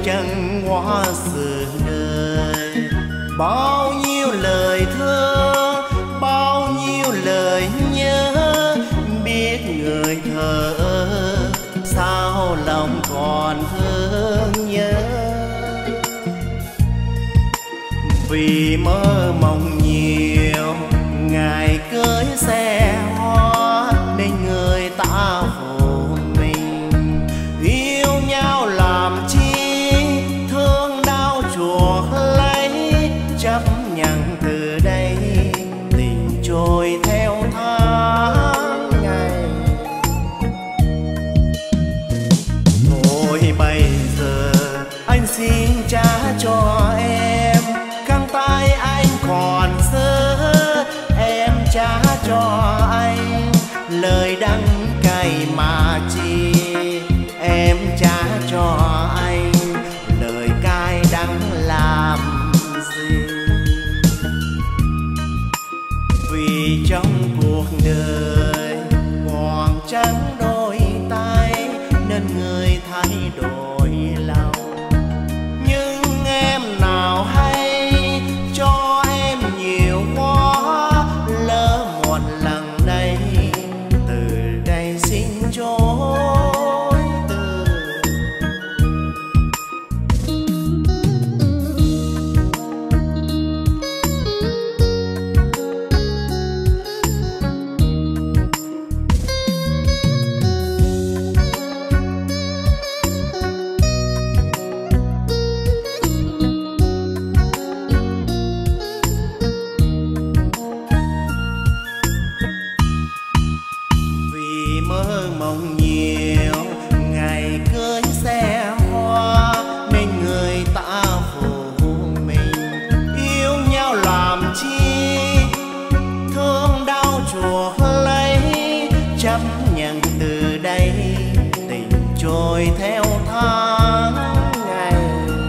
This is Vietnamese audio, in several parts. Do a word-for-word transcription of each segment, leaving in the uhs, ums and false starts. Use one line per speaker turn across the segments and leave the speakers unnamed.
chân hoa sự đời. Bao nhiêu lời thơ, bao nhiêu lời nhớ, biết người thở sao lòng còn thương nhớ. Vì mơ mộng nhiều ngày cưới xe hoa nên người ta phụ mình. Yêu nhau làm chi thương đau chuộc lấy, chấp nhận từ đây tình trôi theo tháng ngày. Thôi bây giờ anh xin trả cho em khăn tay anh còn sơ, em trả cho anh lời đắng cay mà chi. Em trả cho anh lời cay đắng làm gì. Vì trong cuộc đời còn trắng đôi tay nên người thay đổi lòng. Nhưng em nào hay cho em nhiều quá, lỡ một lần đây từ đây xin chối từ. Vì mơ mộng nhiều ngày cưới xe hoa nên người ta phụ mình. Yêu nhau làm chi thương đau chuộc lấy, chấp nhận từ đây tình trôi theo tháng ngày.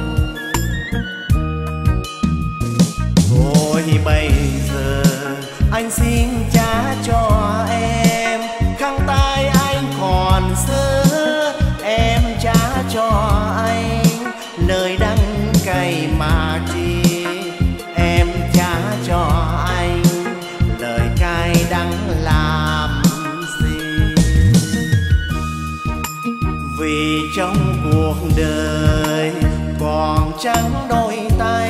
Thôi bây giờ anh xin trả cho em khăn tay anh còn sơ, em trả cho anh lời đắng cay mà chi. Em trả cho anh lời cay đắng làm gì. Vì trong cuộc đời còn trắng đôi tay